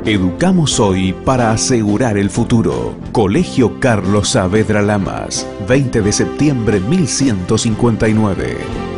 Educamos hoy para asegurar el futuro. Colegio Carlos Saavedra Lamas, 20 de septiembre 1159.